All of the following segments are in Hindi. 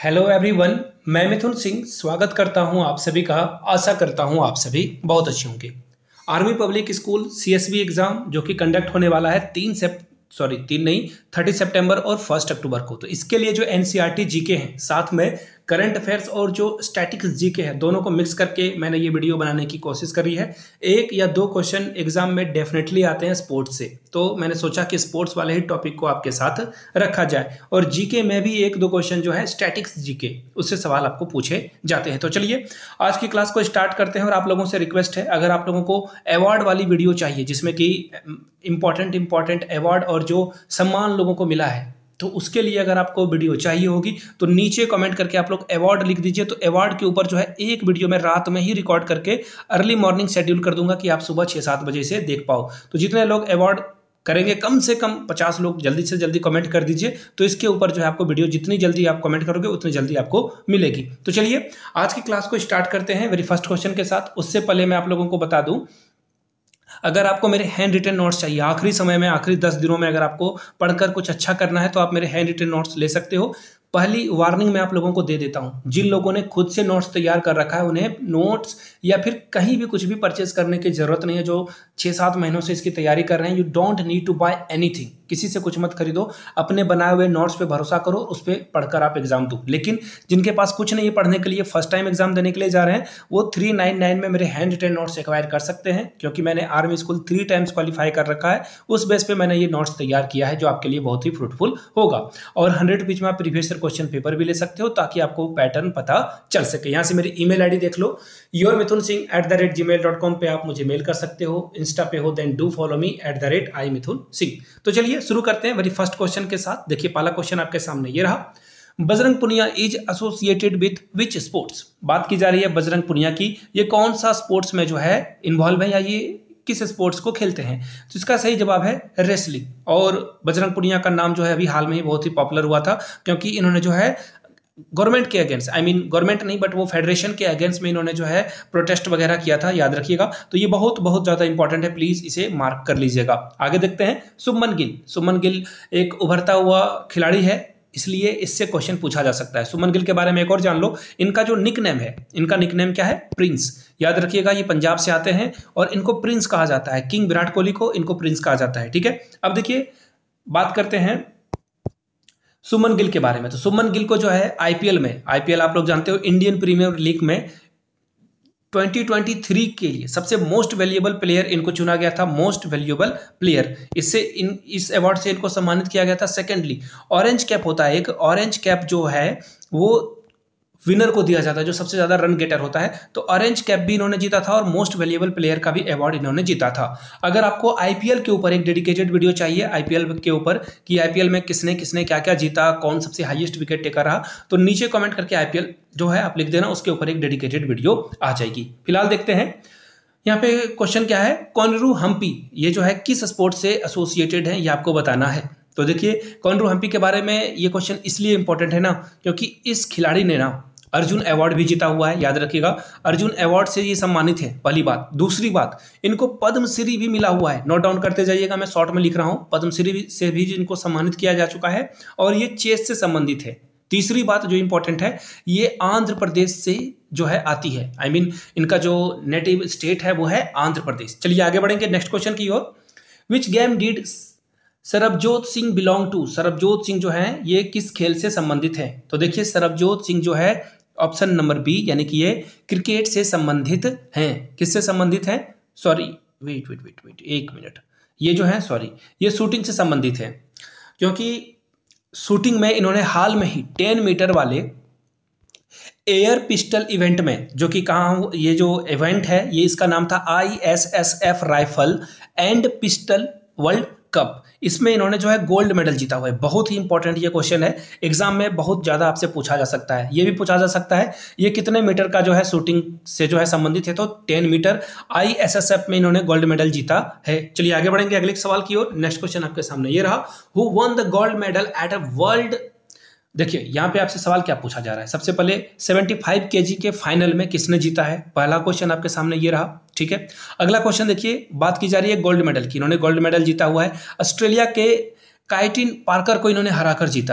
हेलो एवरीवन, मैं मिथुन सिंह स्वागत करता हूं आप सभी का। आशा करता हूं आप सभी बहुत अच्छे होंगे। Army public school CSB exam जो कि कंडक्ट होने वाला है 30 सितंबर और 1 अक्टूबर को। तो इसके लिए जो एनसीईआरटी जीके हैं, साथ में करंट अफेयर्स और जो स्टैटिक्स जीके है, दोनों को मिक्स करके मैंने ये वीडियो बनाने की कोशिश करी है। एक या दो क्वेश्चन एग्जाम में डेफिनेटली आते हैं स्पोर्ट्स से, तो मैंने सोचा कि स्पोर्ट्स वाले ही टॉपिक को आपके साथ रखा जाए। और जीके में भी एक दो क्वेश्चन जो है स्टैटिक्स जीके, उससे सवाल आपको पूछे जाते हैं। तो चलिए आज की क्लास को स्टार्ट करते हैं। और आप लोगों से रिक्वेस्ट है, अगर आप लोगों को अवार्ड वाली वीडियो चाहिए जिसमें कि इंपॉर्टेंट अवार्ड और जो सम्मान लोगों को मिला है, तो उसके लिए अगर आपको वीडियो चाहिए होगी तो नीचे कमेंट करके आप लोग अवार्ड लिख दीजिए। तो अवार्ड के ऊपर जो है एक वीडियो मैं रात में ही रिकॉर्ड करके अर्ली मॉर्निंग शेड्यूल कर दूंगा कि आप सुबह 6-7 बजे से देख पाओ। तो जितने लोग अवार्ड करेंगे, कम से कम 50 लोग जल्दी से जल्दी कमेंट कर दीजिए। तो इसके ऊपर जो है आपको वीडियो जितनी जल्दी आप कमेंट करोगे उतनी जल्दी आपको मिलेगी। तो चलिए आज की क्लास को स्टार्ट करते हैं वेरी फर्स्ट क्वेश्चन के साथ। उससे पहले मैं आप लोगों को बता दूं, अगर आपको मेरे हैंड रिटन नोट्स चाहिए आखिरी समय में, आखिरी 10 दिनों में अगर आपको पढ़कर कुछ अच्छा करना है तो आप मेरे हैंड रिटन नोट्स ले सकते हो। पहली वार्निंग मैं आप लोगों को दे देता हूं, जिन लोगों ने खुद से नोट्स तैयार कर रखा है उन्हें नोट्स या फिर कहीं भी कुछ भी परचेज करने की जरूरत नहीं है। जो 6-7 महीनों से इसकी तैयारी कर रहे हैं, you don't need to buy anything. किसी से कुछ मत खरीदो, अपने बनाए हुए नोट्स पे भरोसा करो, उस पर पढ़कर आप एग्जाम दो। लेकिन जिनके पास कुछ नहीं है पढ़ने के लिए, फर्स्ट टाइम एग्जाम देने के लिए जा रहे हैं, वो 399 में मेरे हैंड रिटन नोट्स एक्वायर कर सकते हैं, क्योंकि मैंने आर्मी स्कूल 3 टाइम्स क्वालिफाई कर रखा है। उस बेस पे मैंने ये नोट्स तैयार किया है जो आपके लिए बहुत ही फ्रूटफुल होगा। और 100 पेज में आप प्रीवियस ईयर क्वेश्चन पेपर भी ले सकते हो ताकि आपको पैटर्न पता चल सके। यहाँ से मेरी ईमेल आईडी देख लो, yourmithunSingh@gmail.com पे आप मुझे मेल कर सकते हो। इंस्टा पे हो then do follow me @imithunSingh। तो चलिए शुरू करते हैं वेरी फर्स्ट क्वेश्चन के साथ। देखिए पहला क्वेश्चन आपके सामने ये रहा, Bajrang Punia is associated with which sports. बात की जा रही है बजरंग पुनिया की, ये कौन सा स्पोर्ट्स में जो है इन्वॉल्व है या ये किस स्पोर्ट्स को खेलते हैं। तो इसका सही जवाब है रेसलिंग। और बजरंग पुनिया का नाम जो है अभी हाल में ही बहुत ही पॉपुलर हुआ था, क्योंकि इन्होंने जो है गवर्नमेंट के अगेंस्ट, गवर्नमेंट नहीं बट वो फेडरेशन के अगेंस्ट में इन्होंने जो है प्रोटेस्ट वगैरह किया था, याद रखिएगा। तो ये बहुत बहुत ज़्यादा इंपॉर्टेंट है, प्लीज़ इसे मार्क कर लीजिएगा। आगे देखते हैं शुभमन गिल। शुभमन गिल एक उभरता हुआ खिलाड़ी है, इसलिए इससे क्वेश्चन पूछा जा सकता है। शुभमन गिल के बारे में एक और जान लो, इनका जो निकनेम है, इनका निकनेम क्या है? प्रिंस। याद रखिएगा, ये पंजाब से आते हैं और इनको प्रिंस कहा जाता है। किंग विराट कोहली को इनको प्रिंस कहा जाता है। ठीक है, अब देखिए बात करते हैं शुभमन गिल के बारे में। तो शुभमन गिल को जो है आईपीएल आप लोग जानते हो, इंडियन प्रीमियर लीग में 2023 के लिए सबसे मोस्ट वैल्यूएबल प्लेयर इनको चुना गया था, मोस्ट वैल्यूएबल प्लेयर। इस अवार्ड से इनको सम्मानित किया गया था। सेकेंडली ऑरेंज कैप होता है, एक ऑरेंज कैप जो है वो विनर को दिया जाता है, जो सबसे ज्यादा रन गेटर होता है। तो ऑरेंज कैप भी इन्होंने जीता था और मोस्ट वैल्यूएबल प्लेयर का भी अवार्ड इन्होंने जीता था। अगर आपको आईपीएल के ऊपर एक डेडिकेटेड वीडियो चाहिए, आईपीएल के ऊपर कि आईपीएल में किसने किसने क्या क्या जीता, कौन सबसे हाईएस्ट विकेट टेकर रहा, तो नीचे कमेंट करके आईपीएल जो है आप लिख देना, उसके ऊपर एक डेडिकेटेड वीडियो आ जाएगी। फिलहाल देखते हैं यहाँ पे क्वेश्चन क्या है। कोनरू हम्पी ये जो है किस स्पोर्ट से एसोसिएटेड है, ये आपको बताना है। तो देखिए कोनरू हम्पी के बारे में ये क्वेश्चन इसलिए इंपॉर्टेंट है ना, क्योंकि इस खिलाड़ी ने ना अर्जुन अवार्ड भी जीता हुआ है। याद रखिएगा, अर्जुन अवार्ड से ये सम्मानित है, पहली बात। दूसरी बात, इनको पद्मश्री भी मिला हुआ है। नोट डाउन करते जाइएगा, मैं शॉर्ट में लिख रहा हूँ। पद्मश्री से भी इनको सम्मानित किया जा चुका है और ये चेस से संबंधित है। तीसरी बात जो इंपॉर्टेंट है, ये आंध्र प्रदेश से जो है आती है। इनका जो नेटिव स्टेट है वो है आंध्र प्रदेश। चलिए आगे बढ़ेंगे नेक्स्ट क्वेश्चन की ओर। Which game did Sarabjot Singh belong to. Sarabjot Singh जो है ये किस खेल से संबंधित है। तो देखिए सरबजोत सिंह जो है ऑप्शन नंबर बी, यानी कि ये क्रिकेट से संबंधित हैं। किससे संबंधित हैं? सॉरी वेट एक मिनट, ये जो है ये शूटिंग से संबंधित है, क्योंकि शूटिंग में इन्होंने हाल में ही 10 मीटर वाले एयर पिस्टल इवेंट में, जो कि कहाँ, ये जो इवेंट है ये इसका नाम था ISSF rifle and pistol world cup, इसमें इन्होंने जो है गोल्ड मेडल जीता हुआ है। बहुत ही इंपॉर्टेंट ये क्वेश्चन है, एग्जाम में बहुत ज़्यादा आपसे पूछा जा सकता है। ये भी पूछा जा सकता है ये कितने मीटर का जो है शूटिंग से जो है संबंधित है। तो 10 मीटर ISSF में इन्होंने गोल्ड मेडल जीता है। चलिए आगे बढ़ेंगे अगले सवाल की ओर। नेक्स्ट क्वेश्चन आपके सामने ये रहा, who won the gold medal at a world. देखिए यहाँ पे आपसे सवाल क्या पूछा जा रहा है। सबसे पहले 75 kg के फाइनल में किसने जीता है, पहला क्वेश्चन आपके सामने ये रहा। ठीक है, अगला क्वेश्चन देखिए, बात की जा रही है गोल्ड मेडल की। इन्होंने गोल्ड मेडल जीता हुआ है, ऑस्ट्रेलिया के काइटिन पार्कर को इन्होंने हराकर जीता है।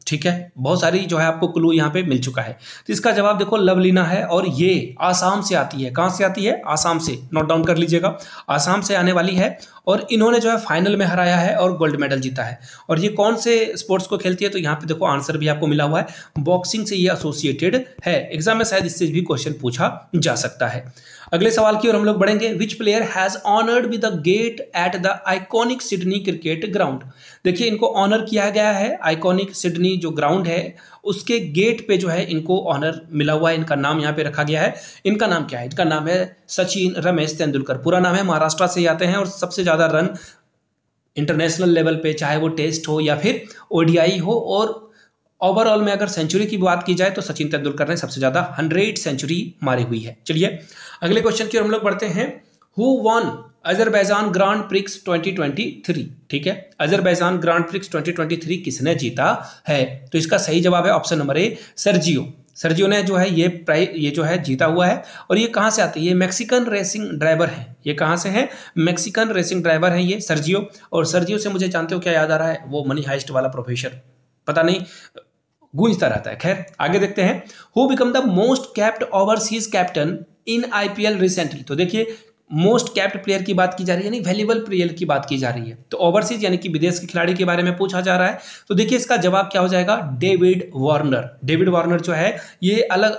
ठीक है, बहुत सारी जो है आपको क्लू यहाँ पे मिल चुका है। तो इसका जवाब देखो लवलीना है, और ये आसाम से आती है। कहाँ से आती है? आसाम से, नोट डाउन कर लीजिएगा, आसाम से आने वाली है। और इन्होंने जो है फाइनल में हराया है और गोल्ड मेडल जीता है। और ये कौन से स्पोर्ट्स को खेलती है? तो यहाँ पे देखो आंसर भी आपको मिला हुआ है, बॉक्सिंग से ये एसोसिएटेड है। एग्जाम में शायद इससे भी क्वेश्चन पूछा जा सकता है। अगले सवाल की ओर हम लोग बढ़ेंगे। Which player has honoured with the gate at the iconic Sydney cricket ground? देखिए इनको ऑनर किया गया है, आइकॉनिक सिडनी जो ग्राउंड है उसके गेट पे जो है इनको ऑनर मिला हुआ है, इनका नाम यहाँ पे रखा गया है। इनका नाम क्या है? इनका नाम है सचिन रमेश तेंदुलकर। पूरा नाम है, महाराष्ट्र से आते हैं और सबसे ज़्यादा रन इंटरनेशनल लेवल पे, चाहे वो टेस्ट हो या फिर ओडीआई हो, और ओवरऑल में अगर सेंचुरी की बात की जाए तो सचिन तेंदुलकर ने सबसे ज़्यादा 100 सेंचुरी मारी हुई है। चलिए अगले क्वेश्चन की ओर हम लोग बढ़ते हैं। Who won Azerbaijan Grand Prix 2023? ठीक है, अजरबैजान ग्रांड प्रिक्स 2023 किसने जीता है? तो इसका सही जवाब है option number A, Sergio. Sergio ने जो है ये जो है जीता हुआ है। और ये कहाँ से आती है? ये मैक्सिकन रेसिंग ड्राइवर है। ये कहाँ से है? मैक्सिकन रेसिंग ड्राइवर है ये सर्जियो। और सर्जियो से मुझे जानते हो क्या याद आ रहा है? वो मनी हाइस्ट वाला प्रोफेसर, पता नहीं गूंजता रहता है। खैर आगे देखते हैं। Who become the most capped overseas captain in IPL recently? तो देखिए मोस्ट कैप्ड प्लेयर की बात की जा रही है, यानी वैल्यूएबल प्लेयर की बात की जा रही है। तो ओवरसीज यानी कि विदेश के खिलाड़ी के बारे में पूछा जा रहा है। तो देखिए इसका जवाब क्या हो जाएगा? David Warner. डेविड वार्नर जो है ये अलग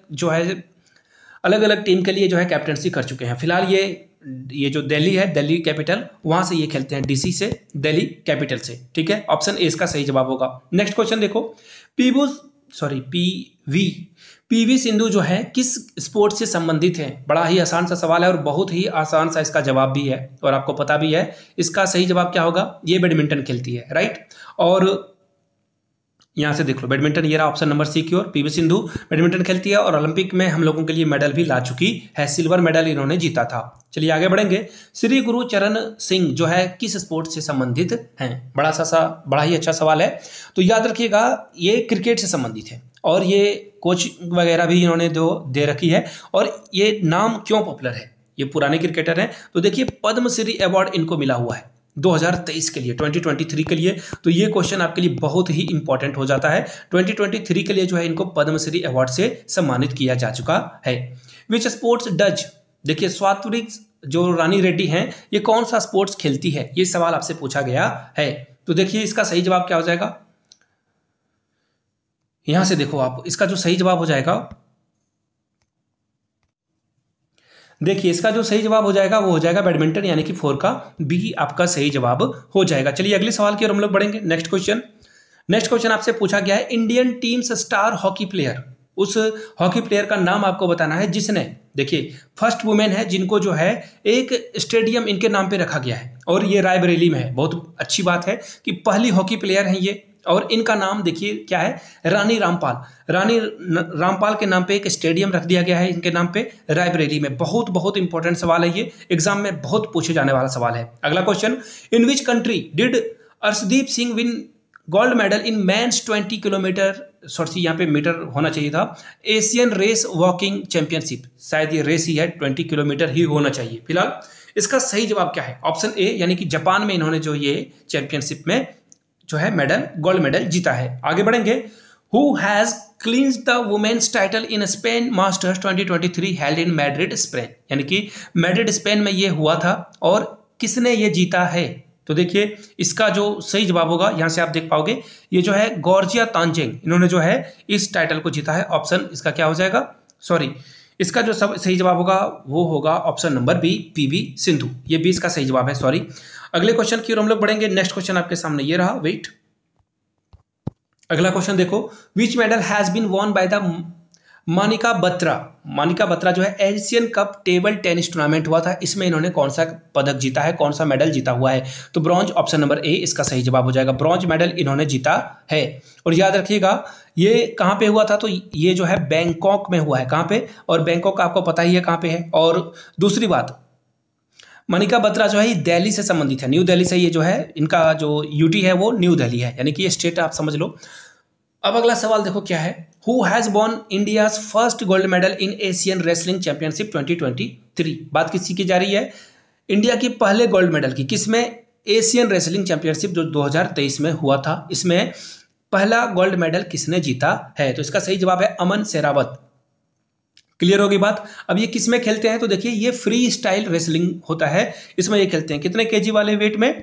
अलग टीम के लिए जो है कैप्टनसी कर चुके हैं। फिलहाल ये जो दिल्ली है, दिल्ली कैपिटल, वहां से ये खेलते हैं, डीसी से, दिल्ली कैपिटल से। ठीक है, ऑप्शन ए इसका सही जवाब होगा। नेक्स्ट क्वेश्चन देखो। पीवी सिंधु जो है किस स्पोर्ट से संबंधित है? बड़ा ही आसान सा सवाल है और बहुत ही आसान सा इसका जवाब भी है, और आपको पता भी है। इसका सही जवाब क्या होगा? ये बैडमिंटन खेलती है, राइट। और यहाँ से देख लो बैडमिंटन, ये रहा ऑप्शन नंबर सी की ओर। पीवी सिंधु बैडमिंटन खेलती है और ओलंपिक में हम लोगों के लिए मेडल भी ला चुकी है, सिल्वर मेडल इन्होंने जीता था। चलिए आगे बढ़ेंगे। श्री गुरु चरण सिंह जो है किस स्पोर्ट से संबंधित हैं? बड़ा ही अच्छा सवाल है। तो याद रखिएगा ये क्रिकेट से संबंधित है, और ये कोच वगैरह भी इन्होंने दे रखी है। और ये नाम क्यों पॉपुलर है? ये पुराने क्रिकेटर हैं। तो देखिए पद्मश्री अवार्ड इनको मिला हुआ है 2023 के लिए, 2023 के लिए। तो ये क्वेश्चन आपके लिए बहुत ही इंपॉर्टेंट हो जाता है। 2023 के लिए जो है इनको पद्मश्री अवार्ड से सम्मानित किया जा चुका है। Which sports does? देखिए स्वात्विक जो रानी रेड्डी हैं ये कौन सा स्पोर्ट्स खेलती है? ये सवाल आपसे पूछा गया है। तो देखिए इसका सही जवाब क्या हो जाएगा? यहां से देखो आप, इसका जो सही जवाब हो जाएगा, देखिए इसका जो सही जवाब हो जाएगा वो हो जाएगा बैडमिंटन, यानी कि 4 का बी आपका सही जवाब हो जाएगा। चलिए अगले सवाल की ओर हम लोग बढ़ेंगे। नेक्स्ट क्वेश्चन आपसे पूछा गया है Indian teams star hockey player. उस हॉकी प्लेयर का नाम आपको बताना है जिसने, देखिए फर्स्ट वुमेन है जिनको जो है एक स्टेडियम इनके नाम पे रखा गया है, और ये रायबरेली में है। बहुत अच्छी बात है कि पहली हॉकी प्लेयर हैं ये, और इनका नाम देखिए क्या है? रानी रामपाल के नाम पे एक स्टेडियम रख दिया गया है इनके नाम पे, रायबरेली में। बहुत इंपॉर्टेंट सवाल है ये, एग्जाम में बहुत पूछे जाने वाला सवाल है। अगला question, in which country did Arshdeep Singh win gold medal in men's 20 kilometre, sorry यहाँ पे मीटर होना चाहिए था, एशियन रेस वॉकिंग चैंपियनशिप? शायद ये रेस ही है, 20 किलोमीटर ही होना चाहिए। फिलहाल इसका सही जवाब क्या है? ऑप्शन ए, यानी कि जापान में इन्होंने जो ये चैंपियनशिप में जो है गोल्ड मेडल जीता है। आगे बढ़ेंगे। Who has clinched the women's title in Spain Masters 2023 held in Madrid Spain? यानी कि मैड्रिड स्पेन में ये हुआ था, और किसने ये जीता है? तो देखिए इसका जो सही जवाब होगा, यहां से आप देख पाओगे, ये जो है गॉर्जिया तांजेंग, इन्होंने जो है इस टाइटल को जीता है। ऑप्शन इसका क्या हो जाएगा? सॉरी, इसका जो सही जवाब होगा वो होगा option number B, PV Sindhu. ये बी इसका सही जवाब है, सॉरी। अगले क्वेश्चन की ओर हम लोग बढ़ेंगे। नेक्स्ट क्वेश्चन आपके सामने ये रहा, वेट। अगला क्वेश्चन देखो, which medal has been won by the Manika Batra जो है Asian cup table tennis tournament हुआ था, इसमें इन्होंने कौन सा पदक जीता है, कौन सा मेडल जीता हुआ है? तो ब्रॉन्ज, ऑप्शन नंबर ए इसका सही जवाब हो जाएगा। ब्रॉन्ज मेडल इन्होंने जीता है। और याद रखिएगा ये कहाँ पे हुआ था? तो ये जो है बैंकॉक में हुआ है। कहाँ पे? और बैंकॉक आपको पता ही है कहाँ पे है। और दूसरी बात, मनिका बत्रा जो है ये दिल्ली से संबंधित है, न्यू दिल्ली से। ये जो है इनका जो यूटी है वो न्यू दिल्ली है, यानी कि ये स्टेट आप समझ लो। अब अगला सवाल देखो क्या है। Who has won India's first gold medal in Asian wrestling championship 2023? बात किसकी की जा रही है? इंडिया की पहले गोल्ड मेडल की। किसमें? एशियन रेसलिंग चैंपियनशिप जो 2023 में हुआ था। इसमें पहला गोल्ड मेडल किसने जीता है? तो इसका सही जवाब है अमन सेरावत। क्लियर होगी बात। अब ये किस में खेलते हैं? तो देखिए ये फ्री स्टाइल रेसलिंग होता है, इसमें ये खेलते हैं। कितने केजी वाले वेट में?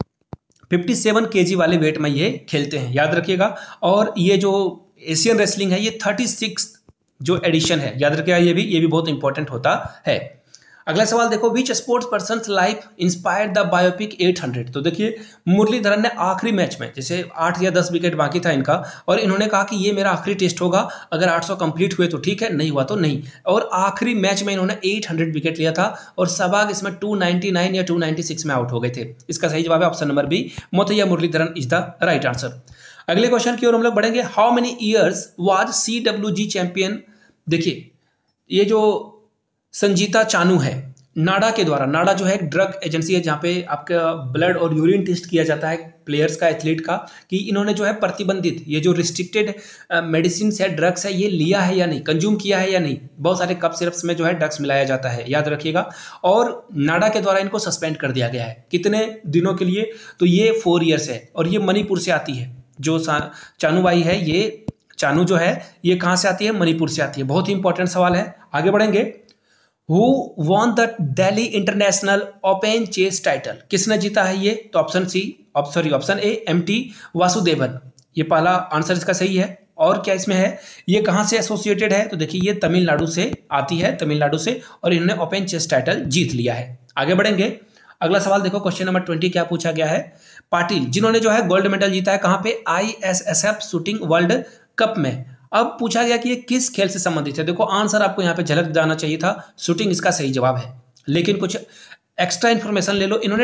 57 केजी वाले वेट में ये खेलते हैं, याद रखिएगा। और ये जो एशियन रेसलिंग है ये 36 जो एडिशन है, याद रखिएगा। ये भी बहुत इंपॉर्टेंट होता है। अगला सवाल देखो, which sports person life inspired the biopic 800? तो देखिए मुरलीधरन ने आखिरी मैच में, जैसे 8 या 10 विकेट बाकी था इनका, और इन्होंने कहा कि ये मेरा आखिरी टेस्ट होगा, अगर 800 कंप्लीट हुए तो ठीक है, नहीं हुआ तो नहीं। और आखिरी मैच में इन्होंने 800 विकेट लिया था और सहवाग इसमें 299 या 296 में आउट हो गए थे। इसका सही जवाब है option number B, Muttiah Muralitharan is the right answer. अगले क्वेश्चन की ओर हम लोग बढ़ेंगे। How many years was CWG champion? देखिए ये जो संजीता चानू है, नाडा के द्वारा, नाडा जो है एक ड्रग एजेंसी है जहाँ पे आपका ब्लड और यूरिन टेस्ट किया जाता है प्लेयर्स का, एथलीट का, कि इन्होंने जो है प्रतिबंधित ये जो रिस्ट्रिक्टेड मेडिसिन है, ड्रग्स है, ये लिया है या नहीं, कंज्यूम किया है या नहीं। बहुत सारे कप सिरप्स में जो है ड्रग्स मिलाया जाता है, याद रखिएगा। और नाडा के द्वारा इनको सस्पेंड कर दिया गया है। कितने दिनों के लिए? तो ये 4 ईयर्स है और ये मणिपुर से आती है। जो चानूबाई है, ये चानू जो है ये कहाँ से आती है? मणिपुर से आती है। बहुत ही इंपॉर्टेंट सवाल है, आगे बढ़ेंगे। Who won the Delhi International Open Chess title? किसने जीता है ये? तो ऑप्शन ए MT वासुदेवन। ये पहला आंसर इसका सही है। और क्या इसमें है? ये कहाँ से एसोसिएटेड है? तो देखिए ये तमिलनाडु से आती है, तमिलनाडु से, और इन्होंने ओपन चेस टाइटल जीत लिया है। आगे बढ़ेंगे। अगला सवाल देखो, क्वेश्चन नंबर 20 क्या पूछा गया है? पाटिल जिन्होंने जो है गोल्ड मेडल जीता है कहाँ पे? ISSF शूटिंग वर्ल्ड कप में। अब पूछा गया कि ये किस खेल से संबंधित है। देखो आंसर आपको यहाँ पे झलक जाना चाहिए था, शूटिंग इसका सही जवाब है। लेकिन कुछ एक्स्ट्रा इन्फॉर्मेशन ले लो। इन्होंने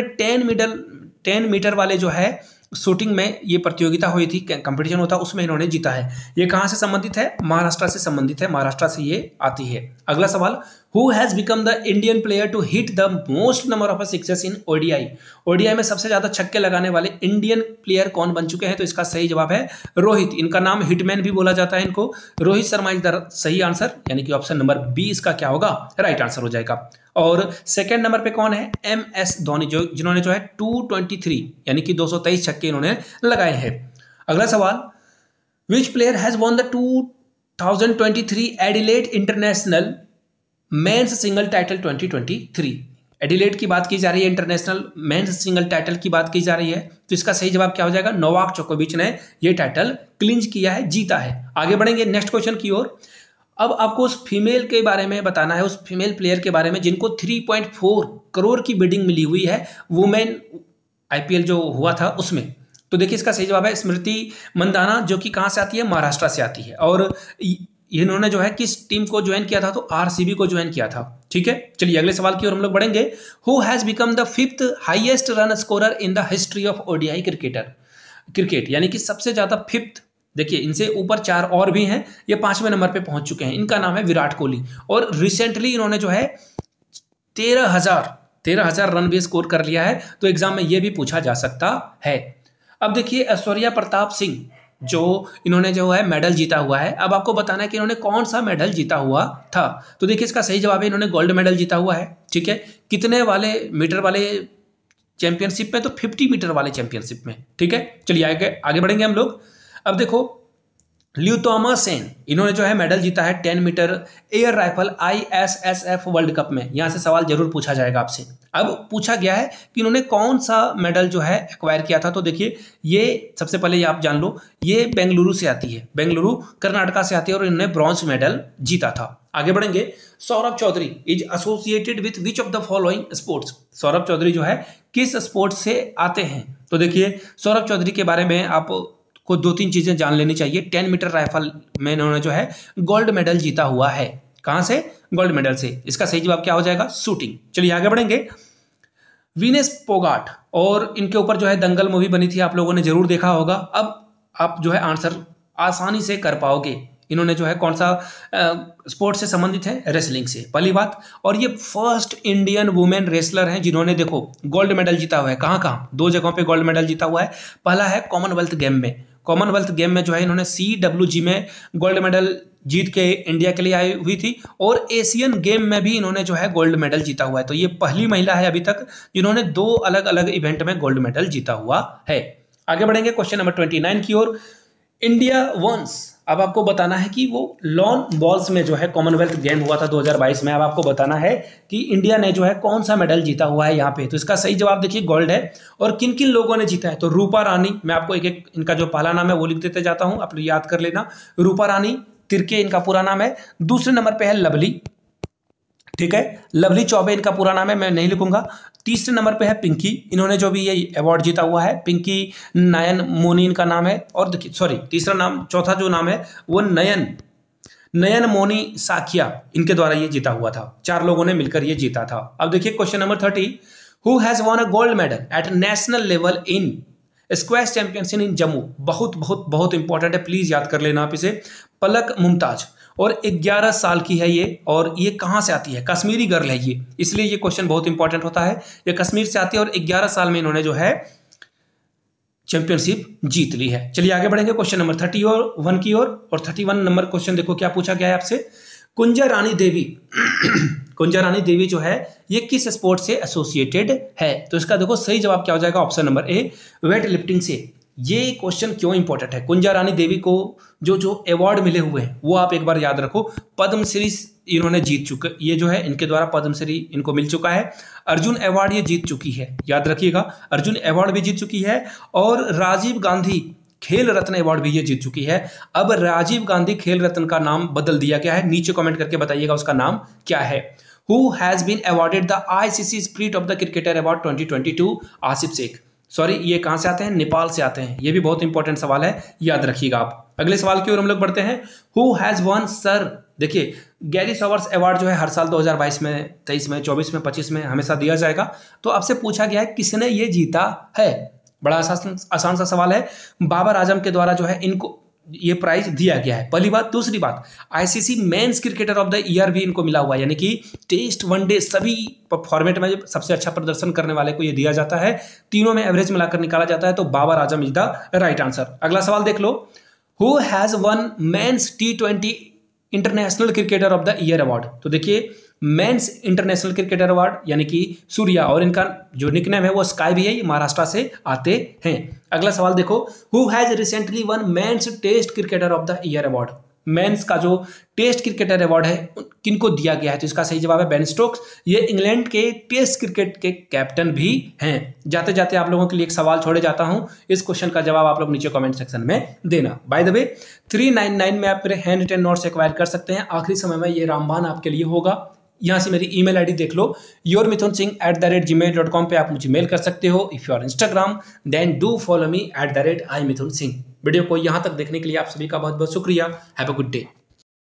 10 मीटर वाले जो है शूटिंग में ये प्रतियोगिता हुई थी, कंपटीशन होता, उसमें इन्होंने जीता है। ये कहाँ से संबंधित है? महाराष्ट्र से संबंधित है, महाराष्ट्र से ये आती है। अगला सवाल, who has become the Indian player to hit the most number of sixes in ODI? ODI में सबसे ज्यादा छक्के लगाने वाले इंडियन प्लेयर कौन बन चुके हैं? तो इसका सही जवाब है रोहित। इनका नाम हिटमैन भी बोला जाता है इनको। रोहित शर्मा इज द सही आंसर, यानी कि ऑप्शन नंबर बी इसका क्या होगा? राइट आंसर हो जाएगा। और सेकंड नंबर पे कौन है? MS धोनी, जिन्होंने जो है 223 यानी कि 223 छक्के इन्होंने लगाए हैं। अगला सवाल, which player has won the 2023 Adelaide international men's single title 2023? Adelaide की बात की जा रही है, इंटरनेशनल मेंस सिंगल टाइटल की बात की जा रही है। तो इसका सही जवाब क्या हो जाएगा? नोवाक जोकोविच ने ये टाइटल क्लिंच किया है, जीता है। आगे बढ़ेंगे नेक्स्ट क्वेश्चन की ओर। अब आपको उस फीमेल के बारे में बताना है, उस फीमेल प्लेयर के बारे में जिनको 3.4 करोड़ की बिडिंग मिली हुई है वुमेन IPL जो हुआ था उसमें। तो देखिए इसका सही जवाब है स्मृति मंदाना, जो कि कहाँ से आती है? महाराष्ट्र से आती है। और इन्होंने जो है किस टीम को ज्वाइन किया था? तो RCB को ज्वाइन किया था। ठीक है, चलिए अगले सवाल की ओर हम लोग बढ़ेंगे। Who has become the 5th highest run scorer in the history of ODI cricket, यानी कि सबसे ज्यादा 5th। देखिए इनसे ऊपर 4 और भी हैं, ये 5वें नंबर पे पहुंच चुके हैं। इनका नाम है विराट कोहली, और रिसेंटली इन्होंने जो है 13,000 रन भी स्कोर कर लिया है। तो एग्जाम में ये भी पूछा जा सकता है। अब देखिए ऐश्वर्या प्रताप सिंह, जो इन्होंने जो है मेडल जीता हुआ है। अब आपको बताना है कि इन्होंने कौन सा मेडल जीता हुआ था। तो देखिए इसका सही जवाब है इन्होंने गोल्ड मेडल जीता हुआ है। ठीक है, कितने वाले मीटर वाले चैंपियनशिप में? तो 50 मीटर वाले चैंपियनशिप में। ठीक है, चलिए आगे बढ़ेंगे हम लोग। अब देखो ल्यूतोमा सेन, इन्होंने जो है मेडल जीता है 10 metre air rifle ISSF world cup में। यहां से सवाल जरूर पूछा जाएगा आपसे। अब पूछा गया है कि इन्होंने कौन सा मेडल जो है एक्वायर किया था। तो देखिए ये सबसे पहले ये आप जान लो, ये बेंगलुरु से आती है, बेंगलुरु कर्नाटका से आती है, और इन्होंने ब्रॉन्ज मेडल जीता था। आगे बढ़ेंगे। Saurabh Chaudhary is associated with which of the following sports? Saurabh Chaudhary जो है किस स्पोर्ट्स से आते हैं? तो देखिए सौरभ चौधरी के बारे में आप को 2-3 चीजें जान लेनी चाहिए। 10 मीटर राइफल में इन्होंने जो है गोल्ड मेडल जीता हुआ है। कहां से? गोल्ड मेडल से। इसका सही जवाब क्या हो जाएगा? शूटिंग। चलिए आगे बढ़ेंगे। वीनेस फोगाट, और इनके ऊपर जो है दंगल मूवी बनी थी, आप लोगों ने जरूर देखा होगा। अब आप जो है आंसर आसानी से कर पाओगे। इन्होंने जो है कौन सा स्पोर्ट्स से संबंधित है? रेसलिंग से, पहली बात। और ये फर्स्ट इंडियन वुमेन रेसलर हैं जिन्होंने देखो गोल्ड मेडल जीता हुआ है। कहाँ कहाँ? 2 जगहों पे गोल्ड मेडल जीता हुआ है। पहला है कॉमनवेल्थ गेम में, कॉमनवेल्थ गेम में जो है इन्होंने CWG में गोल्ड मेडल जीत के इंडिया के लिए आई हुई थी, और एशियन गेम में भी इन्होंने जो है गोल्ड मेडल जीता हुआ है। तो ये पहली महिला है अभी तक जिन्होंने 2 अलग अलग इवेंट में गोल्ड मेडल जीता हुआ है। आगे बढ़ेंगे क्वेश्चन नंबर 29 की ओर। इंडिया वंस, अब आपको बताना है कि वो लॉन बॉल्स में जो है कॉमनवेल्थ गेम हुआ था 2022 में। अब आपको बताना है कि इंडिया ने जो है कौन सा मेडल जीता हुआ है यहाँ पे। तो इसका सही जवाब देखिए गोल्ड है। और किन किन लोगों ने जीता है, तो रूपा रानी, मैं आपको एक एक इनका जो पहला नाम है वो लिख देते जाता हूँ, आप याद कर लेना। रूपा रानी तिर्के इनका पूरा नाम है। दूसरे नंबर पे है लवली, ठीक है, लवली चौबे इनका पूरा नाम है, मैं नहीं लिखूंगा। तीसरे नंबर पे है पिंकी, इन्होंने जो भी ये अवार्ड जीता हुआ है, पिंकी नयन मोनी इनका नाम है। और देखिए सॉरी, तीसरा नाम, चौथा जो नाम है वो नयन मोनी साखिया, इनके द्वारा ये जीता हुआ था। 4 लोगों ने मिलकर ये जीता था। अब देखिए question number 30, who has won a gold medal at national level in squash championship in Jammu. बहुत बहुत बहुत इंपॉर्टेंट है, प्लीज याद कर लेना आप इसे। पलक मुमताज, और 11 साल की है ये, और ये कहाँ से आती है, कश्मीरी गर्ल है ये, इसलिए ये क्वेश्चन बहुत इंपॉर्टेंट होता है। ये कश्मीर से आती है और 11 साल में इन्होंने जो है चैंपियनशिप जीत ली है। चलिए आगे बढ़ेंगे क्वेश्चन नंबर 31 की ओर। और 31 नंबर क्वेश्चन देखो क्या पूछा गया है आपसे। कुंजा रानी देवी कुंजा रानी देवी जो है ये किस स्पोर्ट से एसोसिएटेड है, तो इसका देखो सही जवाब क्या हो जाएगा, option number A, weight lifting से। ये क्वेश्चन क्यों इंपॉर्टेंट है, कुंजा रानी देवी को जो अवार्ड मिले हुए हैं वो आप एक बार याद रखो। पद्मश्री इन्होंने जीत चुके, ये जो है इनके द्वारा पद्मश्री इनको मिल चुका है। अर्जुन अवार्ड ये जीत चुकी है, याद रखिएगा, अर्जुन अवार्ड भी जीत चुकी है। और राजीव गांधी खेल रत्न अवार्ड भी ये जीत चुकी है। अब राजीव गांधी खेल रत्न का नाम बदल दिया गया है, नीचे कमेंट करके बताइएगा उसका नाम क्या है। Who has been awarded the ICC spirit of the cricketer award 2022, Asif Sheikh. Sorry, ये कहां से आते हैं, नेपाल से आते हैं। ये भी बहुत इंपॉर्टेंट सवाल है, याद रखिएगा आप। अगले सवाल की ओर हम लोग बढ़ते हैं। हु हैज वन, सर देखिए गैरी सॉवर्स अवार्ड जो है हर साल 2022 में, 23 में, 24 में, 25 में हमेशा दिया जाएगा। तो आपसे पूछा गया है किसने ये जीता है, बड़ा आसान सा सवाल है। बाबर आजम के द्वारा जो है इनको ये प्राइज दिया गया है, पहली बात। दूसरी बात, ICC men's cricketer of the year भी इनको मिला हुआ है, यानी कि टेस्ट, वनडे सभी फॉर्मेट में सबसे अच्छा प्रदर्शन करने वाले को ये दिया जाता है। तीनों में एवरेज मिलाकर निकाला जाता है, तो Babar Azam is the right answer. अगला सवाल देख लो। Who has won men's T20 international cricketer of the year award. तो देखिए मेंस इंटरनेशनल क्रिकेटर अवार्ड यानी कि सूर्या, और इनका जो निकनेम है वो स्काई भी है, ये महाराष्ट्र से आते हैं। अगला सवाल देखो। Who has recently won men's test cricketer of the year award. Men's का जो टेस्ट क्रिकेटर अवार्ड है किनको दिया गया है, तो इसका सही जवाब है बेन स्टोक्स। ये इंग्लैंड के टेस्ट क्रिकेट के कैप्टन भी हैं। जाते जाते आप लोगों के लिए एक सवाल छोड़े जाता हूं, इस क्वेश्चन का जवाब आप लोग नीचे कमेंट सेक्शन में देना। बाय द वे 399 में आप मेरे हैंड रिटन नोट्स एक्वायर कर सकते हैं। आखिरी समय में ये रामबान आपके लिए होगा। यहाँ से मेरी ईमेल आईडी देख लो, yourmithunsingh@gmail.com पे आप मुझे मेल कर सकते हो। If you are Instagram then do follow me @imithunsingh। Video को यहाँ तक देखने के लिए आप सभी का बहुत बहुत शुक्रिया। Have a good day.